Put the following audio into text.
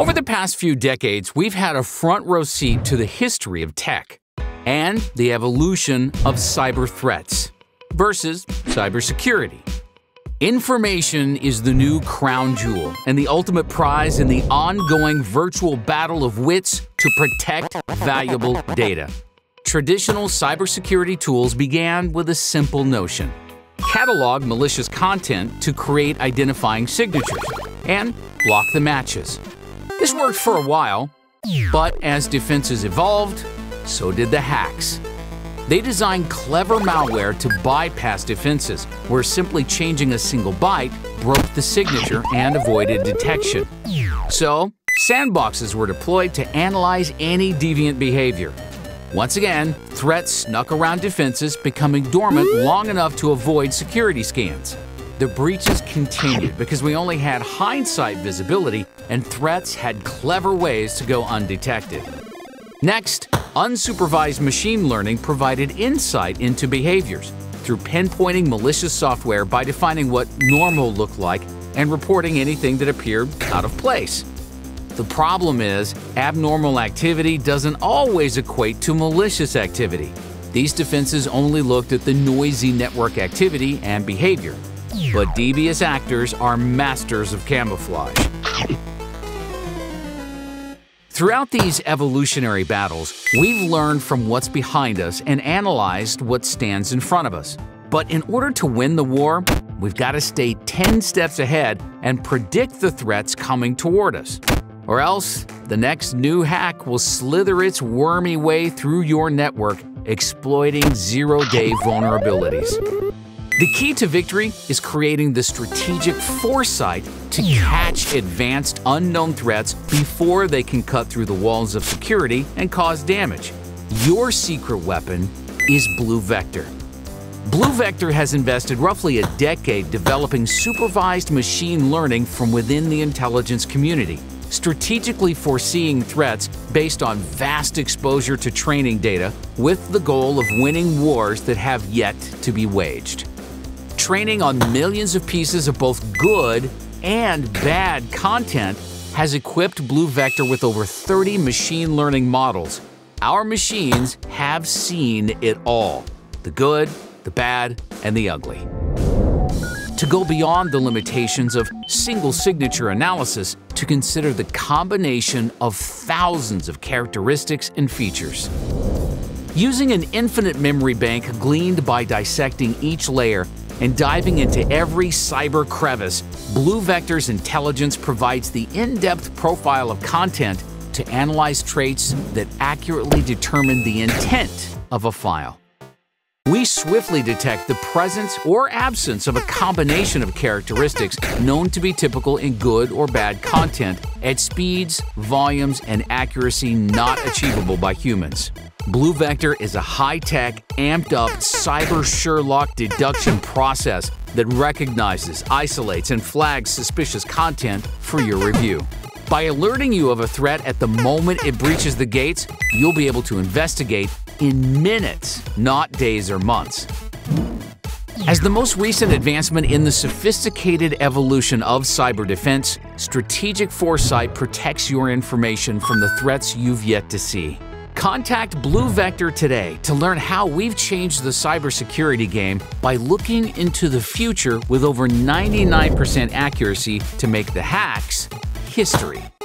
Over the past few decades, we've had a front row seat to the history of tech and the evolution of cyber threats versus cybersecurity. Information is the new crown jewel and the ultimate prize in the ongoing virtual battle of wits to protect valuable data. Traditional cybersecurity tools began with a simple notion: catalog malicious content to create identifying signatures and block the matches. This worked for a while, but as defenses evolved, so did the hacks. They designed clever malware to bypass defenses, where simply changing a single byte broke the signature and avoided detection. So, sandboxes were deployed to analyze any deviant behavior. Once again, threats snuck around defenses, becoming dormant long enough to avoid security scans. The breaches continued because we only had hindsight visibility and threats had clever ways to go undetected. Next, unsupervised machine learning provided insight into behaviors through pinpointing malicious software by defining what normal looked like and reporting anything that appeared out of place. The problem is, abnormal activity doesn't always equate to malicious activity. These defenses only looked at the noisy network activity and behavior. But devious actors are masters of camouflage. Throughout these evolutionary battles, we've learned from what's behind us and analyzed what stands in front of us. But in order to win the war, we've got to stay 10 steps ahead and predict the threats coming toward us. Or else, the next new hack will slither its wormy way through your network, exploiting zero-day vulnerabilities. The key to victory is creating the strategic foresight to catch advanced unknown threats before they can cut through the walls of security and cause damage. Your secret weapon is BluVector. BluVector has invested roughly a decade developing supervised machine learning from within the intelligence community, strategically foreseeing threats based on vast exposure to training data with the goal of winning wars that have yet to be waged. Training on millions of pieces of both good and bad content has equipped BluVector with over 30 machine learning models. Our machines have seen it all: the good, the bad, and the ugly. To go beyond the limitations of single signature analysis to consider the combination of thousands of characteristics and features. Using an infinite memory bank gleaned by dissecting each layer and diving into every cyber crevice, BluVector's intelligence provides the in-depth profile of content to analyze traits that accurately determine the intent of a file. We swiftly detect the presence or absence of a combination of characteristics known to be typical in good or bad content at speeds, volumes, and accuracy not achievable by humans. BluVector is a high-tech, amped-up cyber Sherlock deduction process that recognizes, isolates, and flags suspicious content for your review. By alerting you of a threat at the moment it breaches the gates, you'll be able to investigate in minutes, not days or months. As the most recent advancement in the sophisticated evolution of cyber defense, strategic foresight protects your information from the threats you've yet to see. Contact BluVector today to learn how we've changed the cybersecurity game by looking into the future with over 99% accuracy to make the hacks history.